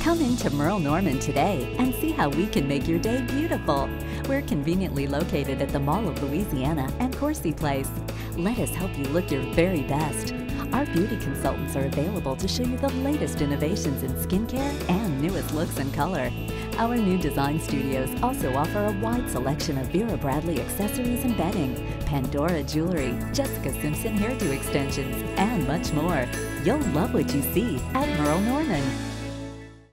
Come into Merle Norman today and see how we can make your day beautiful. We're conveniently located at the Mall of Louisiana and Coursey Place. Let us help you look your very best. Our beauty consultants are available to show you the latest innovations in skincare and newest looks and color. Our new design studios also offer a wide selection of Vera Bradley accessories and bedding, Pandora jewelry, Jessica Simpson hairdo extensions, and much more. You'll love what you see at Merle Norman.